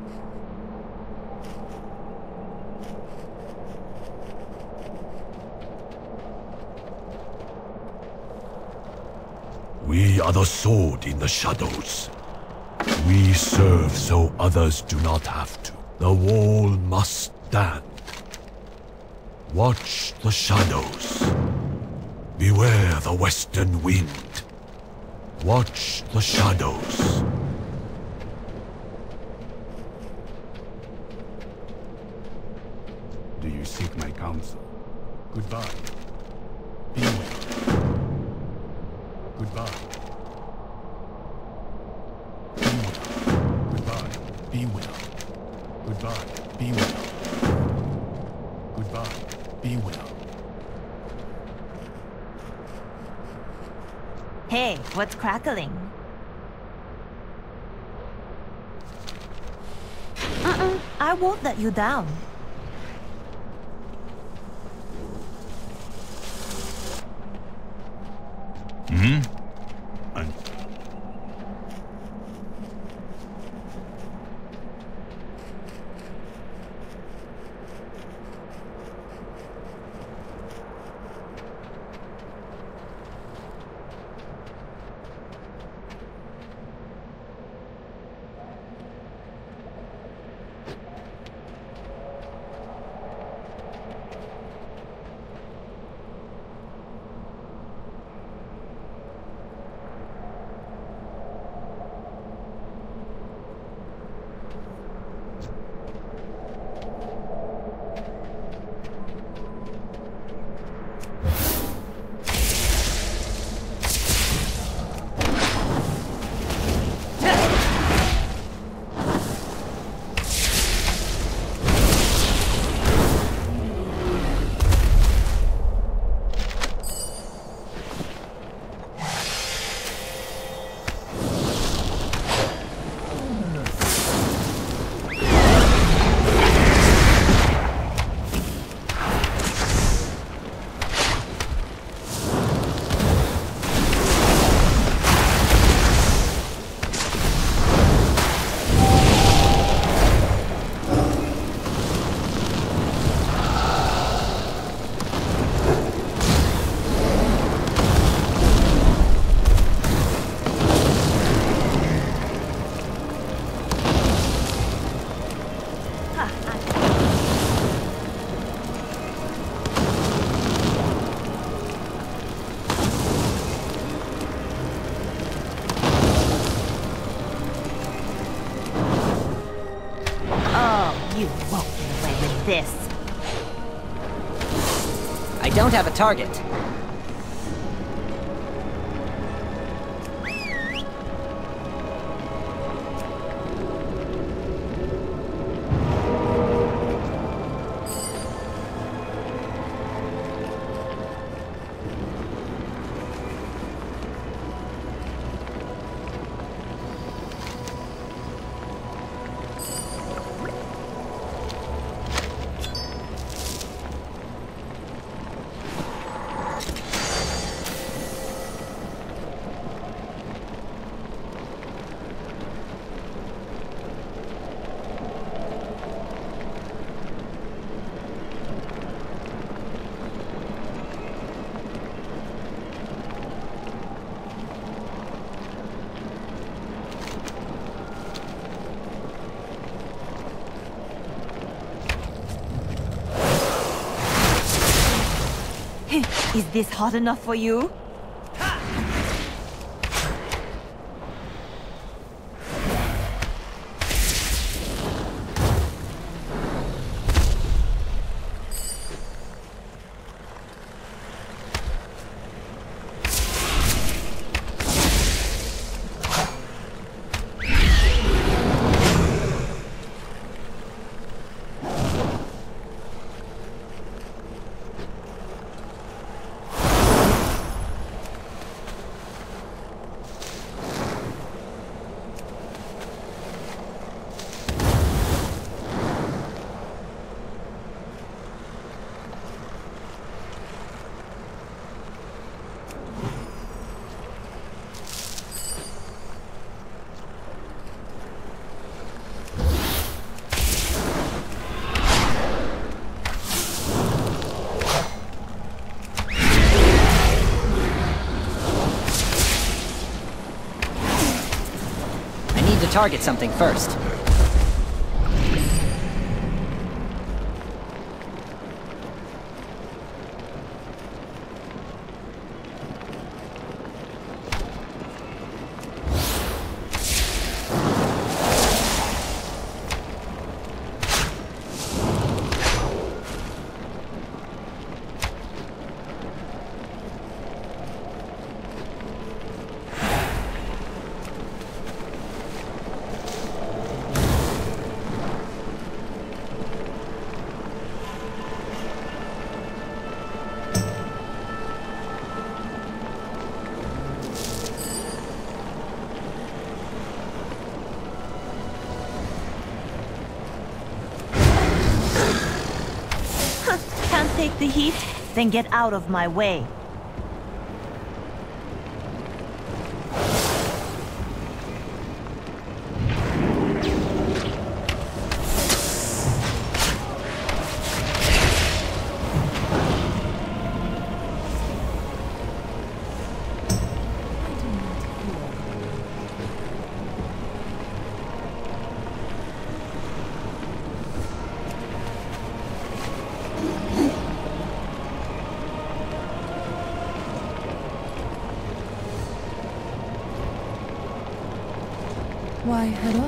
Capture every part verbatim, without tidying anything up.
We are the sword in the shadows. We serve so others do not have to. The wall must stand. Watch the shadows. Beware the western wind. Watch the shadows. Do you seek my counsel? Goodbye. Be well. Goodbye. Be well. Goodbye. Be well. Goodbye. Be well. Goodbye. Be well. Hey, what's crackling? Uh-uh, I won't let you down. Hmm? I'm... You won't get away with this. I don't have a target. Is this hot enough for you? target something first. Take the heat, then get out of my way. Why, hello.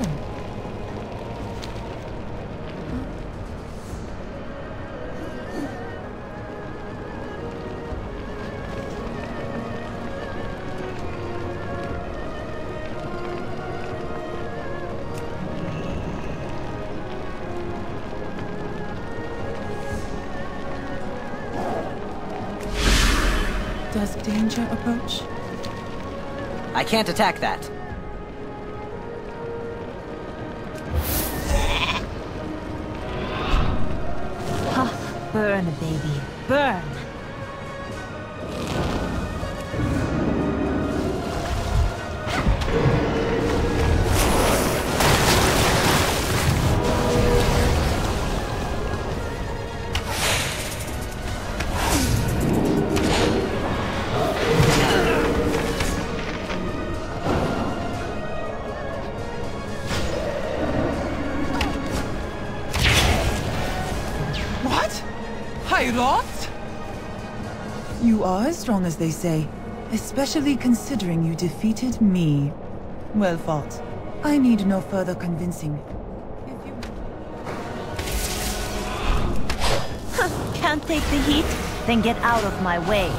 Does danger approach? I can't attack that. Burn, baby, burn! Lost? You are as strong as they say, especially considering you defeated me. Well fought. I need no further convincing. If you... Can't take the heat? Then get out of my way.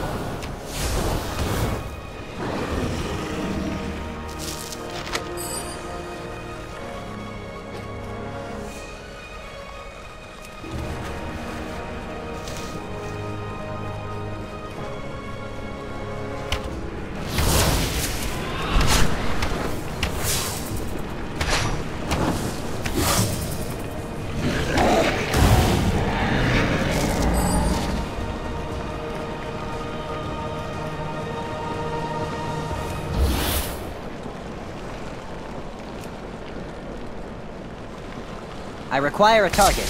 I require a target.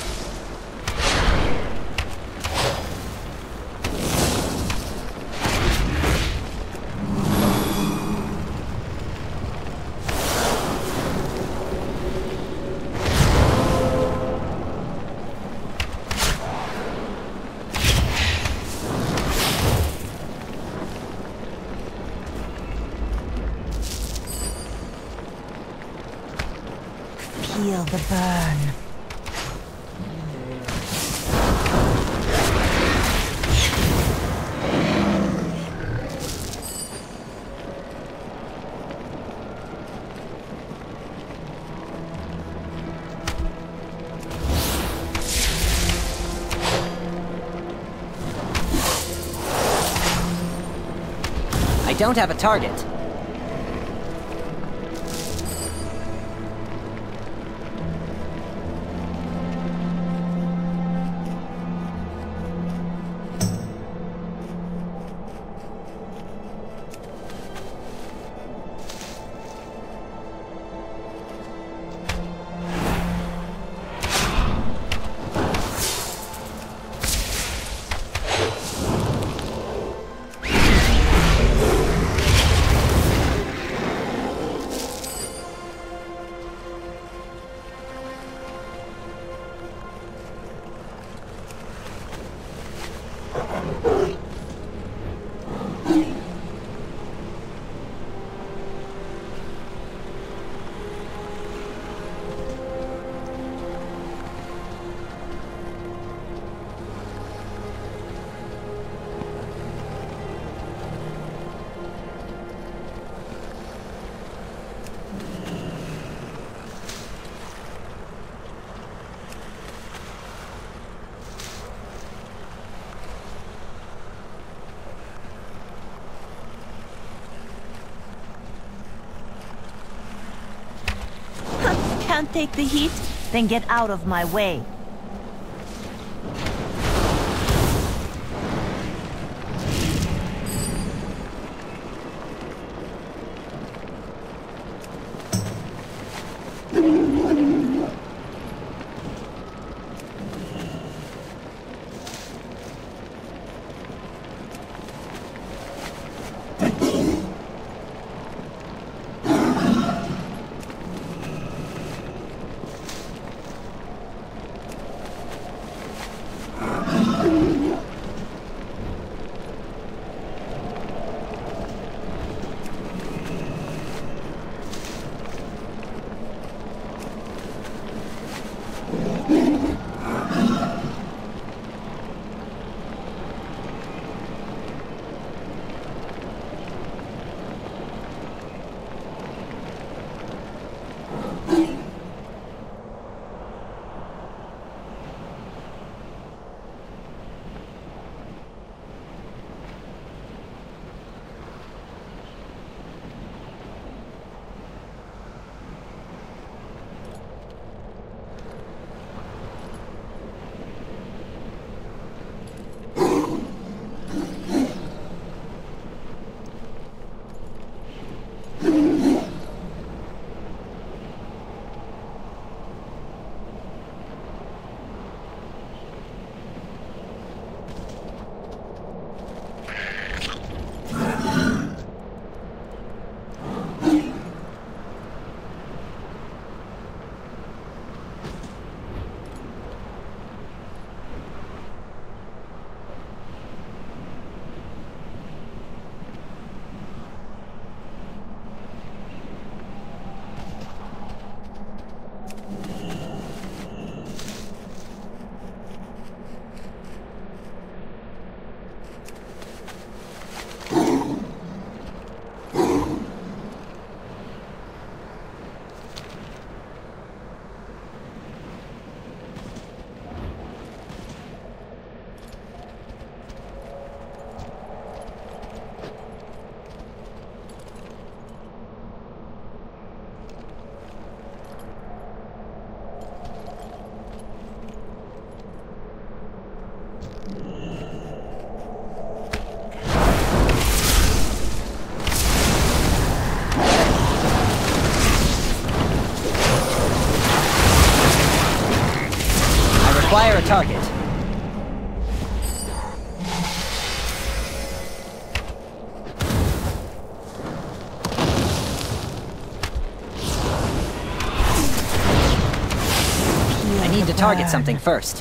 Feel the burn. I don't have a target. Can't take the heat? Then get out of my way. Acquire a target. I need to target something first.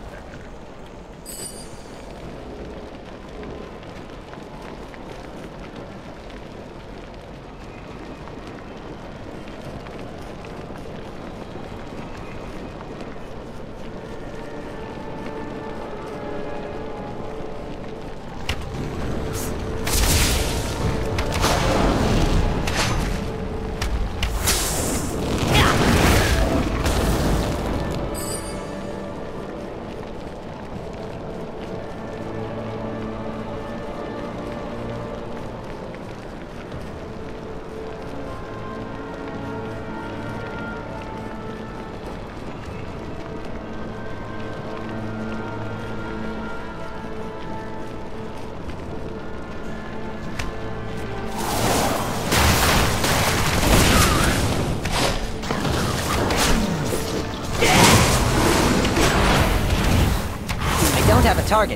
Have a target.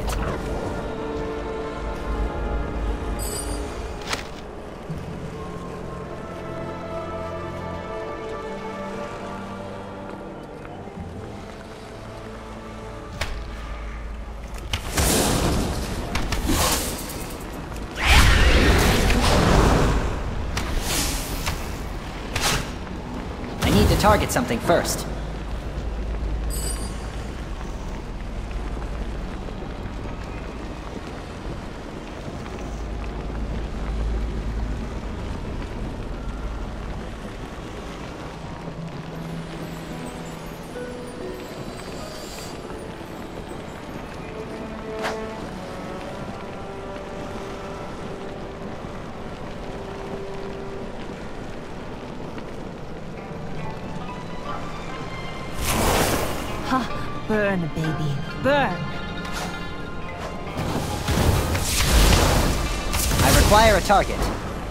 I need to target something first. Burn, baby, burn! I require a target.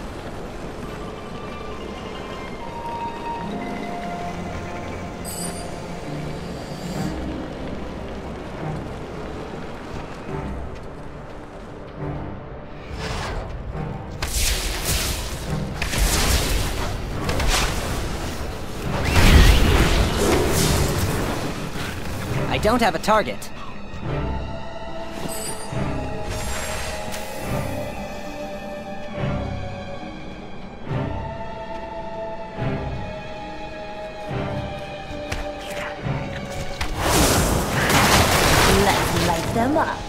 I don't have a target. Let's light them up.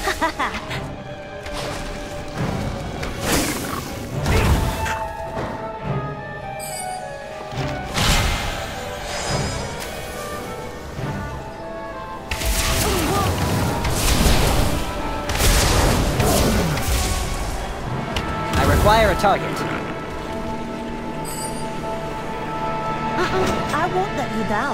Require a target. Uh-uh, I won't let you down.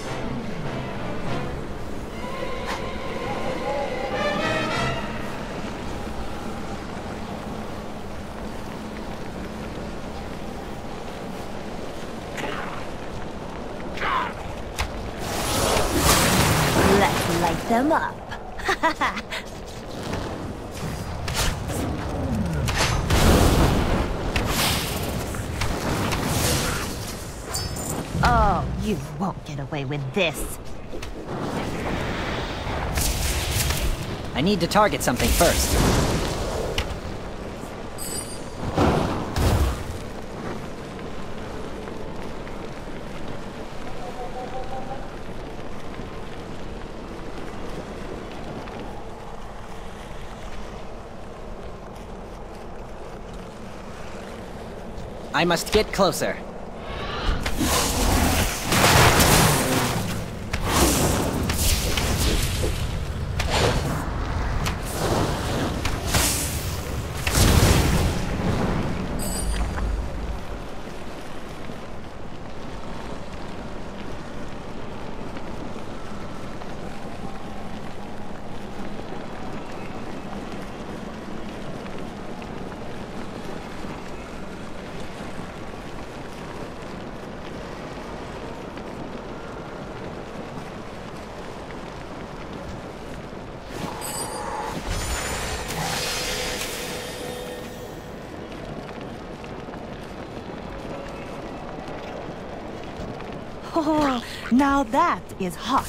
Let's light them up. Oh, you won't get away with this. I need to target something first. I must get closer. Oh, now that is hot.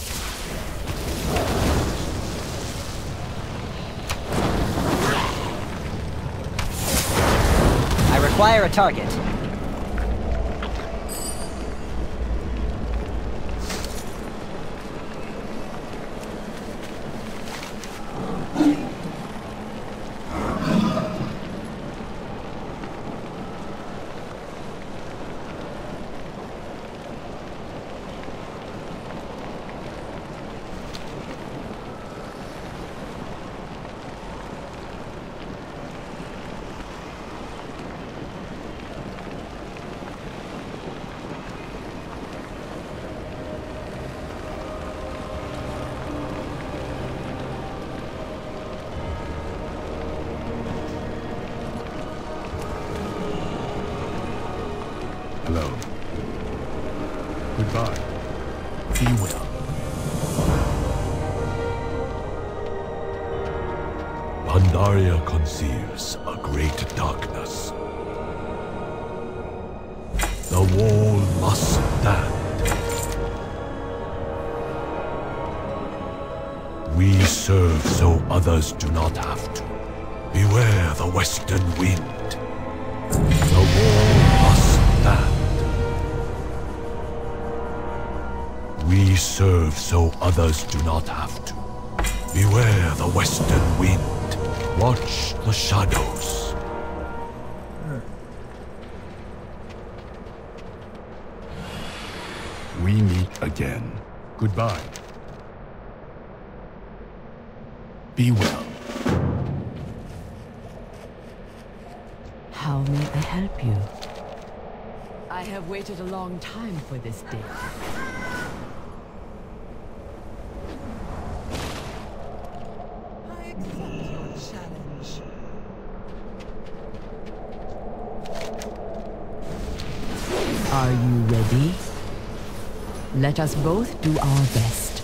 I require a target. Hello. Goodbye. Be well. Pandaria conceals a great darkness. The wall must stand. We serve so others do not have to. Beware the western wind. The wall must stand. We serve so others do not have to. Beware the western wind. Watch the shadows. We meet again. Goodbye. Be well. How may I help you? I have waited a long time for this day. Are you ready? Let us both do our best.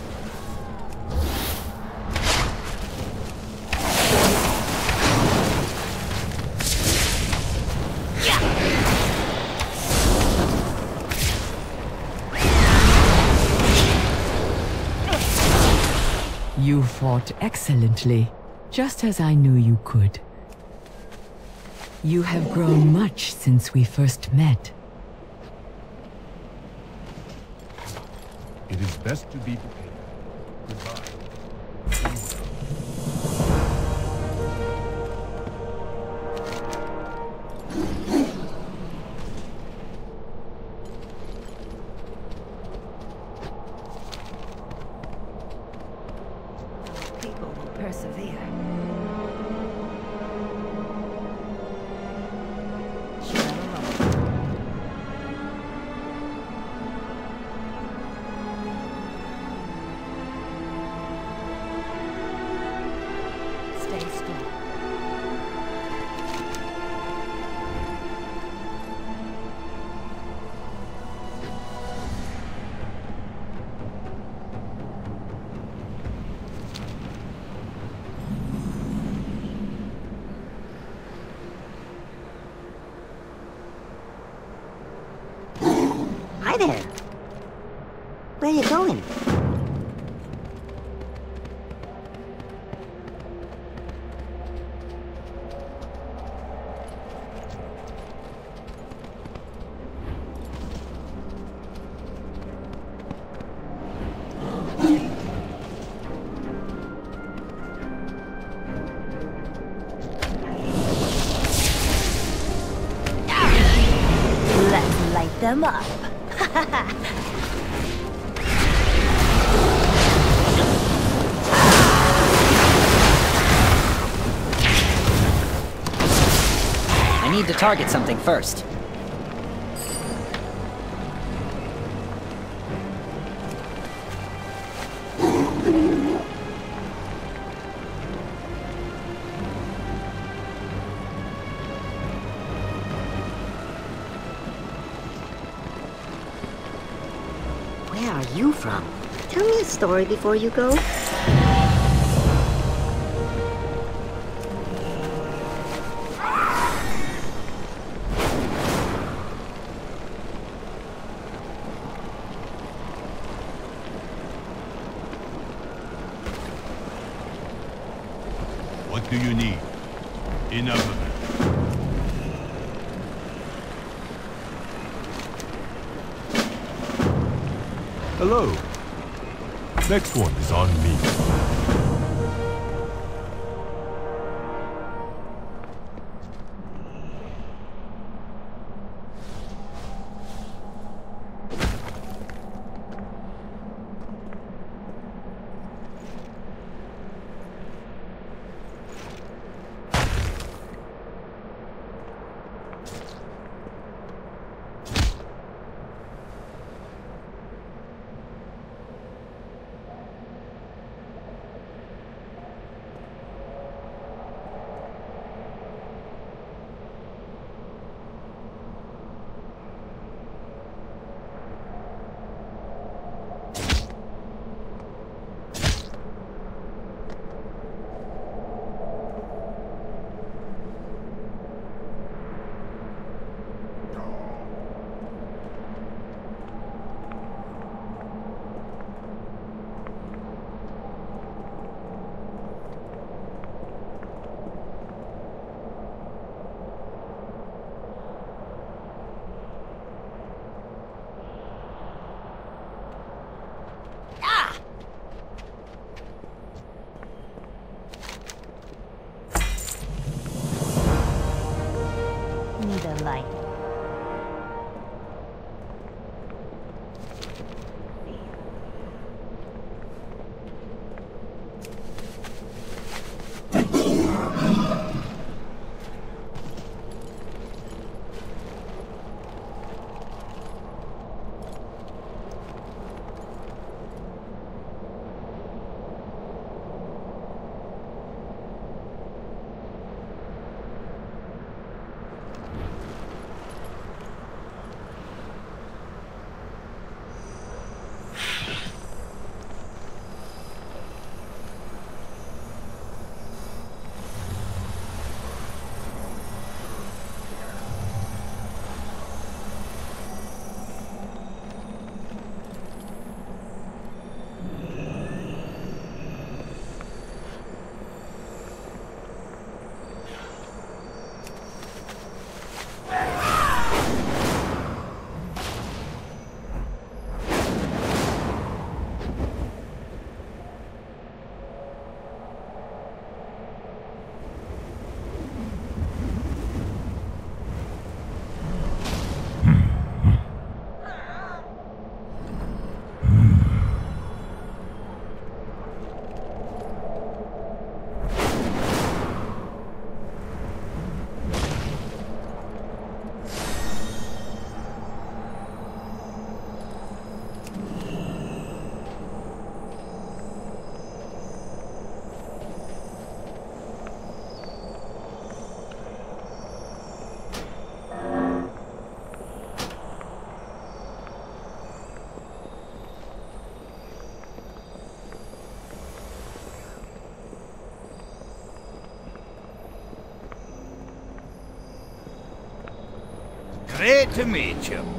You fought excellently, just as I knew you could. You have grown much since we first met. It is best to be prepared. Goodbye. People will persevere. Stay still. Hi there. Where are you going? Let's light them up. I need to target something first. Where are you from? Tell me a story before you go. What do you need? Enough of it. Hello. Next one is on me. Need a light. Great to meet you.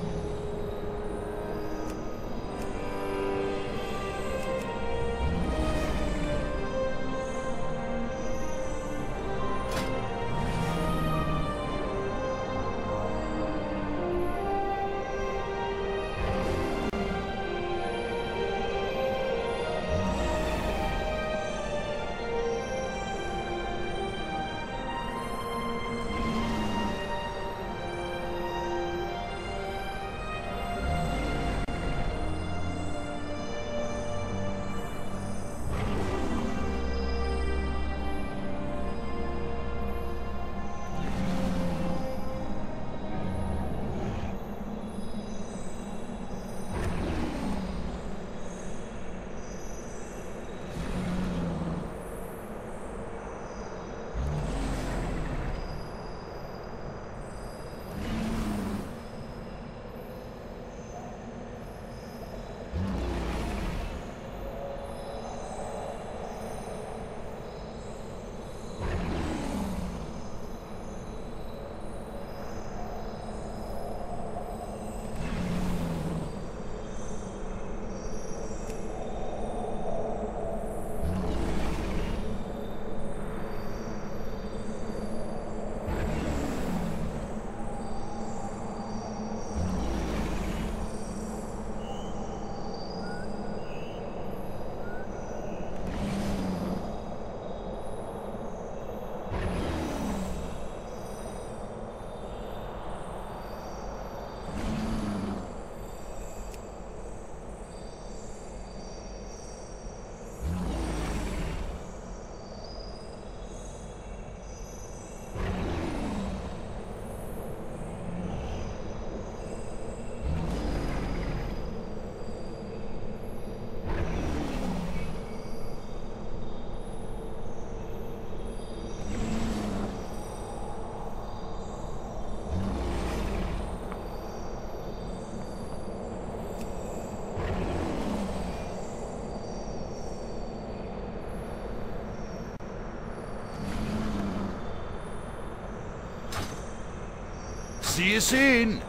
See you soon.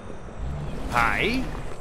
Bye.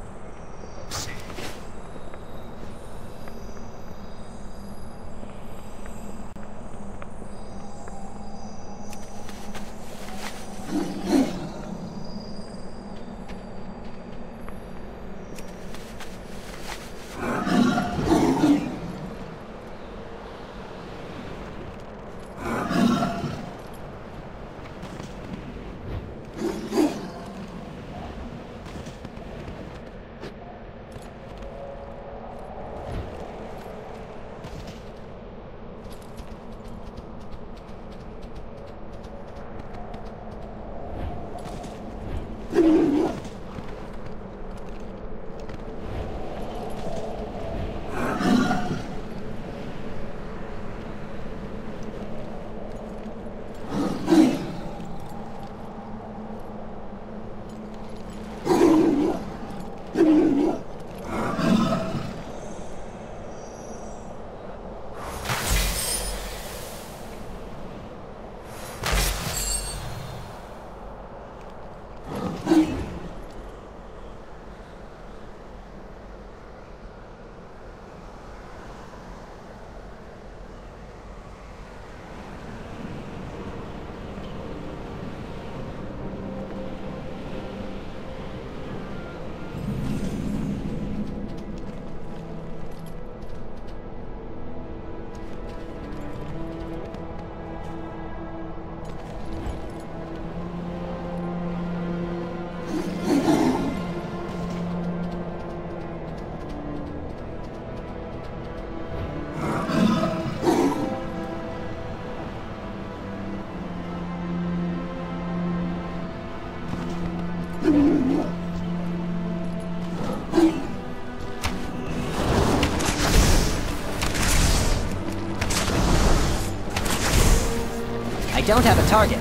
I don't have a target.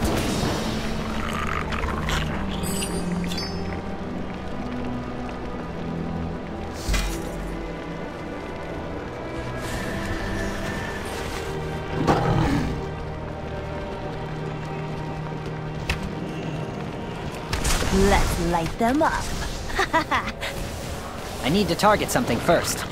Let's light them up. I need to target something first.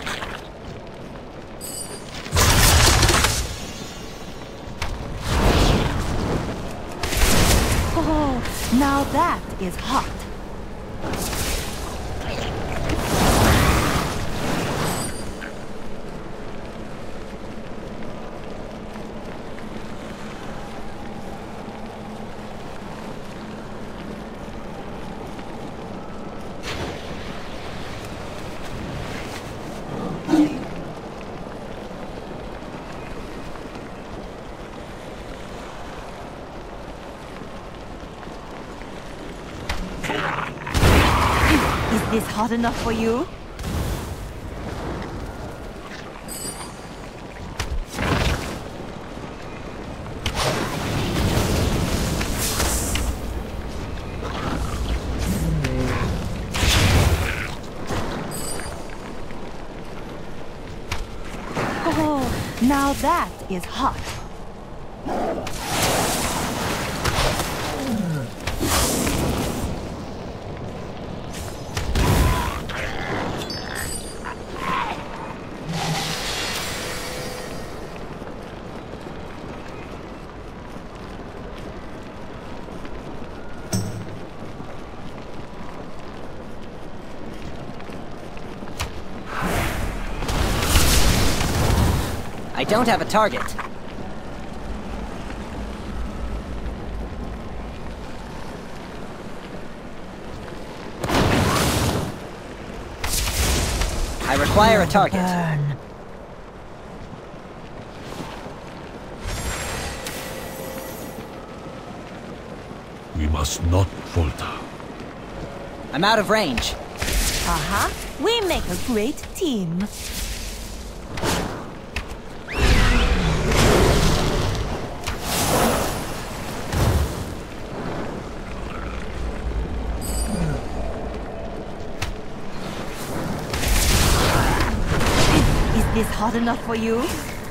Oh, now that is hot. Is this hot enough for you? Oh, now that is hot. I don't have a target. I require a target. Burn. We must not falter. I'm out of range. Uh-huh. We make a great team. Is this hot enough for you?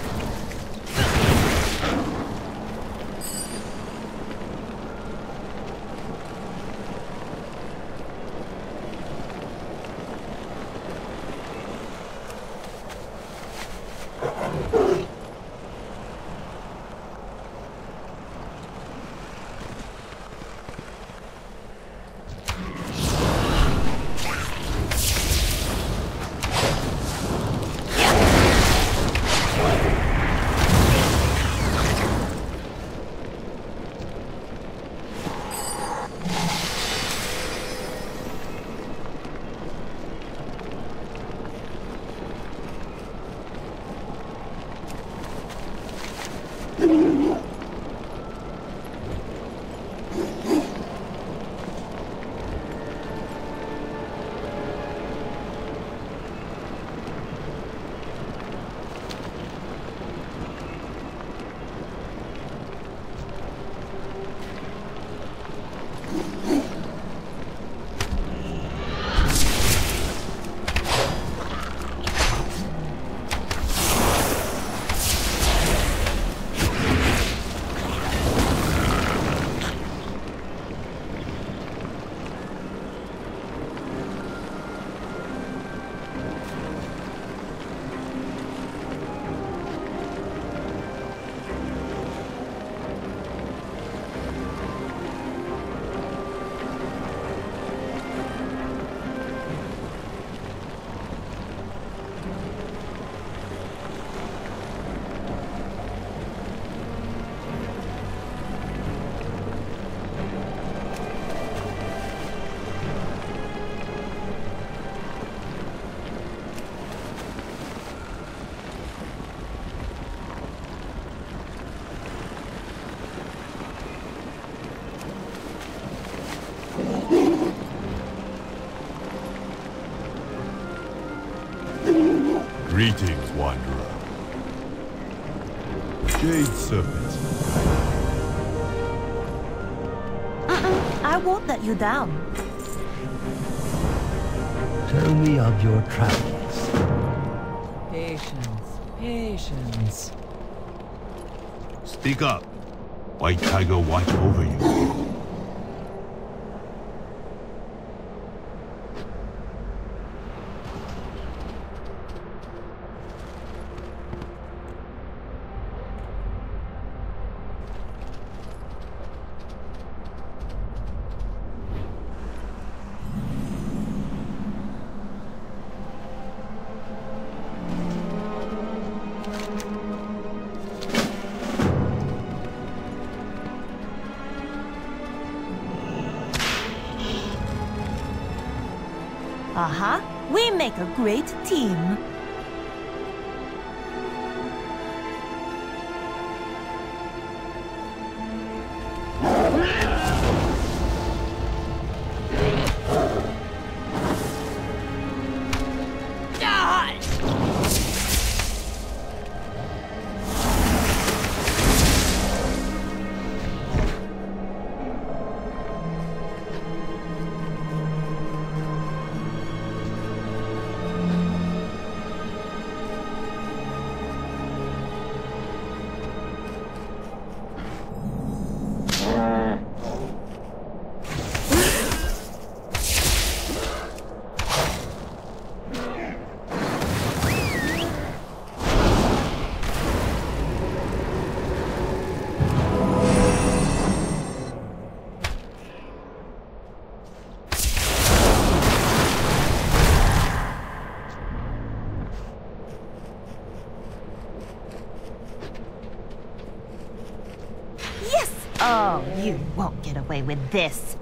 Greetings, Wanderer. Jade Serpent. Uh-uh. I won't let you down. Tell me of your travels. Patience, patience. Speak up. White Tiger watch over you. Uh-huh. We make a great team. Oh, you won't get away with this.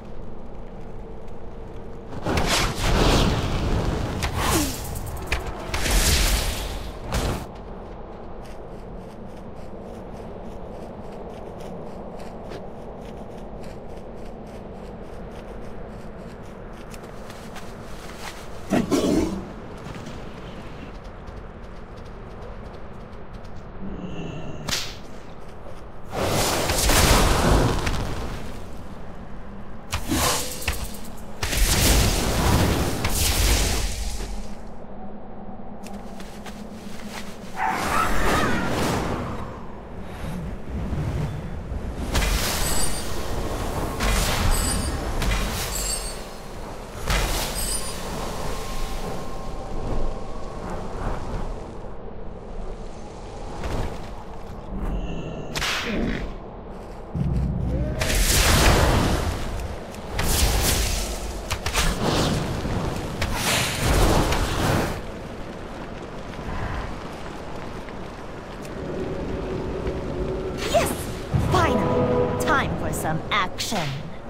Some action.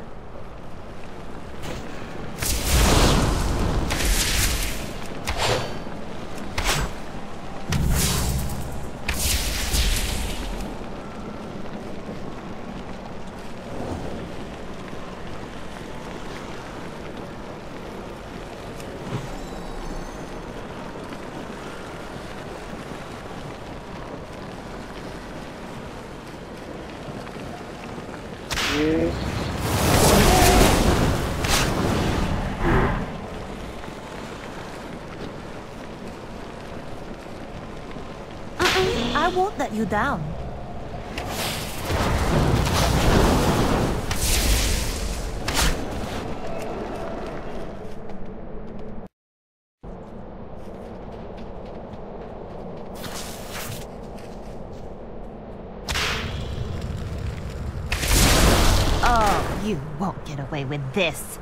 I won't let you down. Oh, you won't get away with this.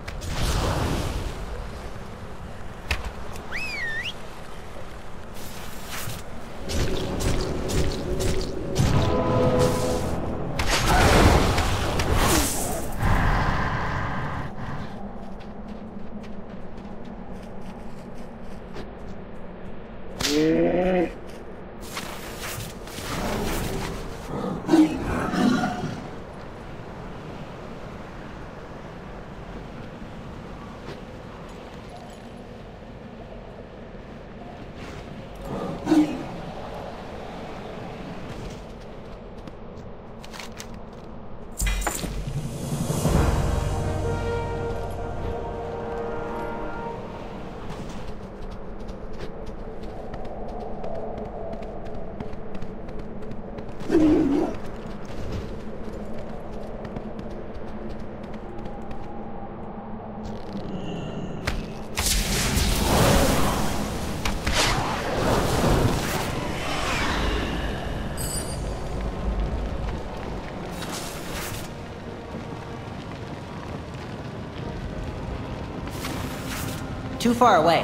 Too far away.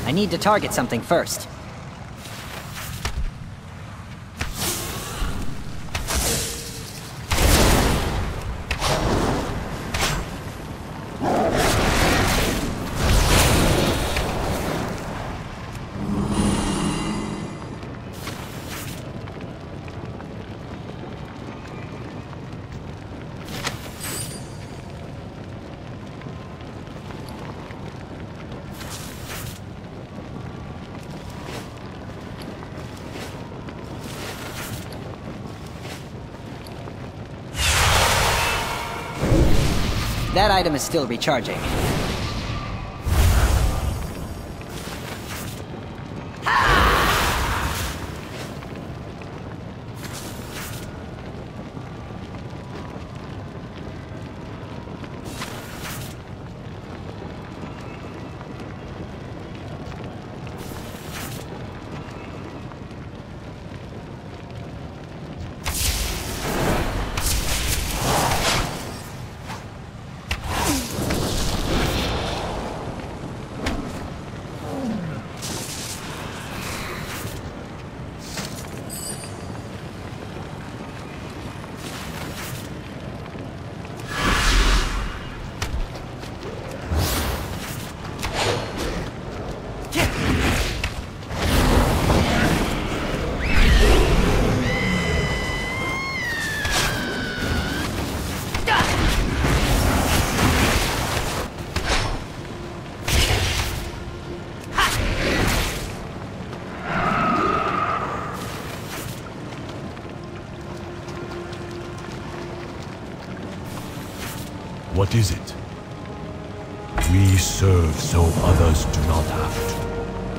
I need to target something first. That item is still recharging. What is it? We serve so others do not have to.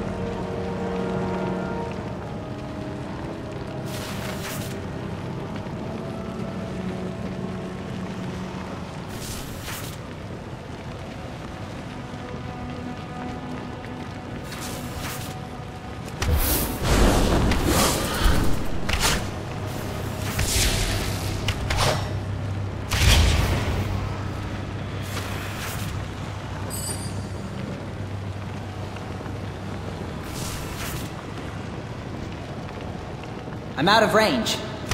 I'm out of range.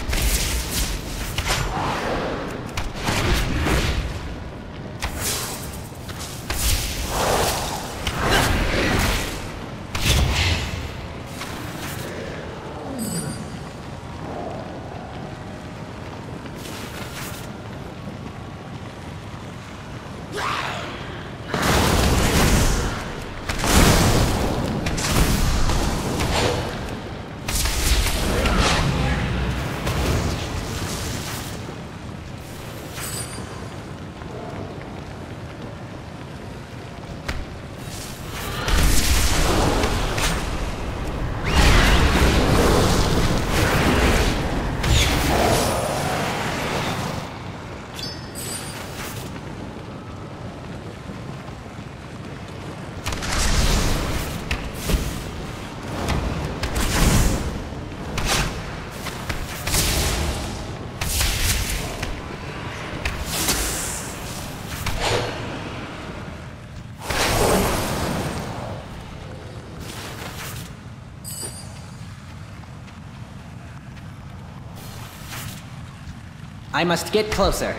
I must get closer.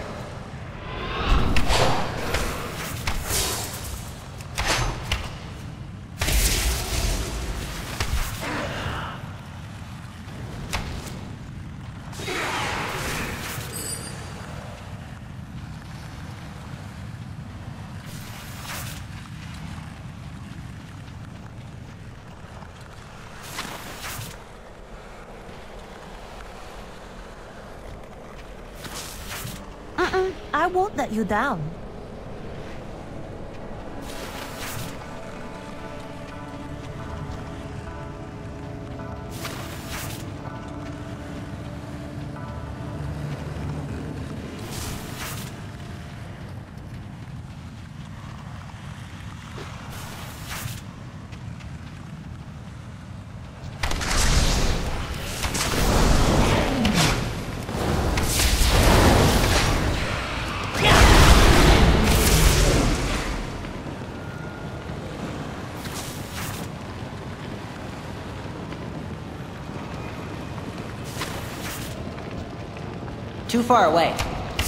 I won't let you down. Too far away.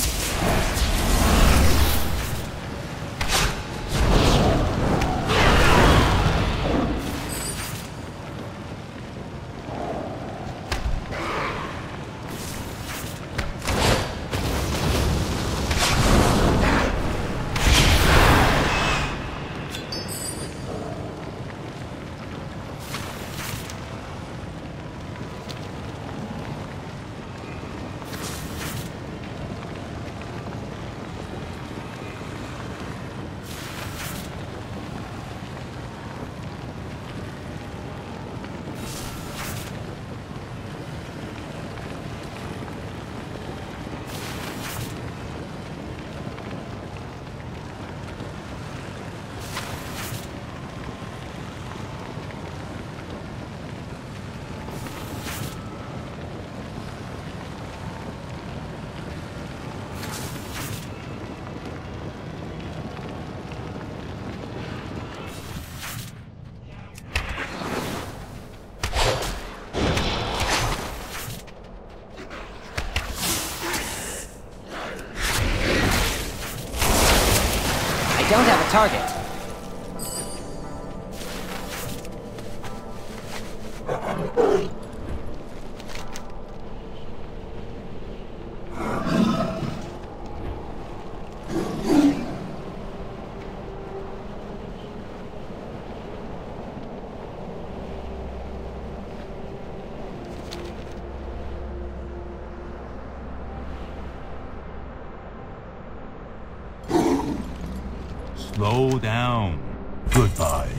I don't have a target. Slow down. Goodbye.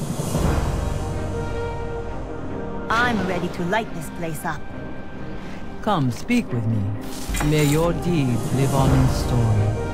I'm ready to light this place up. Come, speak with me. May your deeds live on in story.